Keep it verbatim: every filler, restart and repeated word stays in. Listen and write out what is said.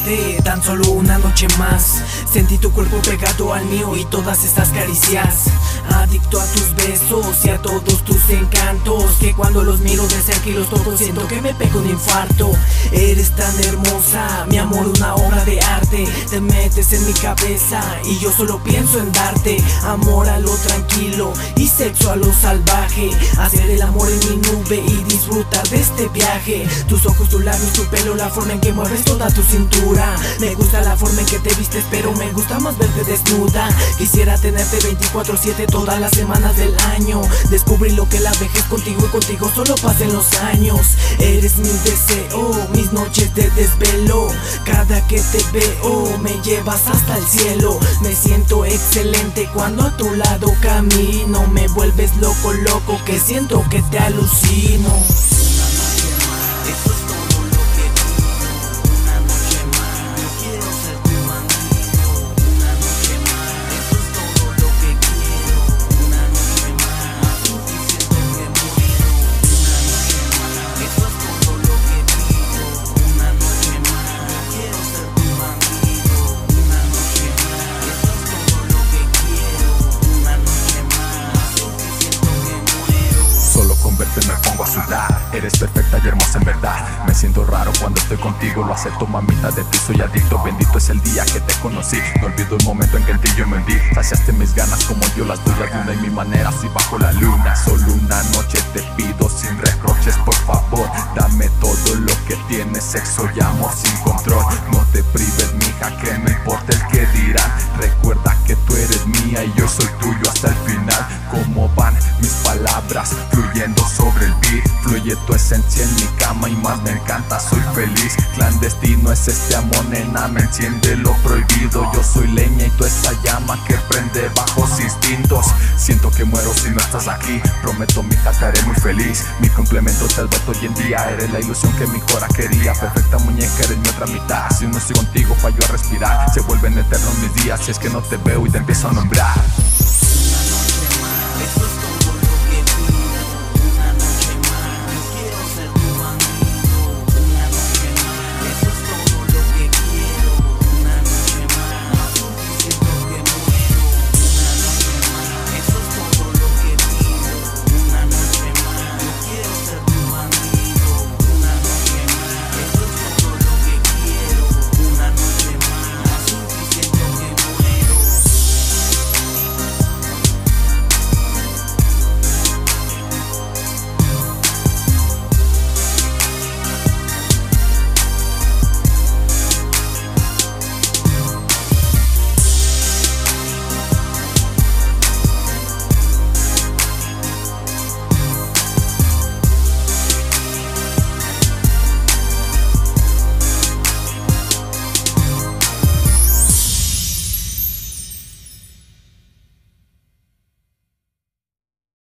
quedarte tan solo una noche más. Sentí tu cuerpo pegado al mío y todas estas caricias. Adicto a tus besos y a todos tus encantos, que cuando los miro de cerca y los toco siento que me pego un infarto. Eres tan hermosa, mi amor, una obra de arte. Te metes en mi cabeza y yo solo pienso en darte amor a lo tranquilo y sexo a lo salvaje. Hacer el amor en mi nube y disfrutar de este viaje. Tus ojos, tus labios, tu pelo, la forma en que mueves toda tu cintura. Me gusta la forma en que te vistes, pero me gusta más verte desnuda. Quisiera tenerte veinticuatro siete todas las semanas del año. Descubrí lo que la vejez contigo y contigo solo pasen los años. Eres mi deseo, mis noches de desvelo. Cada que te veo me llevas hasta el cielo. Me siento excelente cuando a tu lado camino. Me vuelves loco, loco, que siento que te alucino. Me pongo a sudar, eres perfecta y hermosa en verdad. Me siento raro cuando estoy contigo, lo acepto mamita, de ti soy adicto. Bendito es el día que te conocí, no olvido el momento en que en ti yo me hundí. Saciaste mis ganas como yo las tuyas, de una y mi manera así bajo la luna. Solo una noche te pido sin reproches, por favor. Dame todo lo que tienes, sexo y amor sin control. No te prives, mija, que no importa el que dirán. Recuerda que tú eres mía y yo soy tuyo hasta el final. Cómo van mis palabras fluyendo sobre el beat. Fluye tu esencia en mi cama y más me encanta, soy feliz. Clandestino es este amor, nena, me enciende lo prohibido. Yo soy leña y tú esa llama que prende bajos instintos. Siento que muero si no estás aquí. Prometo, mija, te haré muy feliz. Mi complemento te adverto hoy en día. Eres la ilusión que mi cora quería. Perfecta muñeca, eres mi otra mitad. Si no estoy contigo, fallo a respirar. Se vuelven eternos mis días si es que no te veo y te empiezo a nombrar.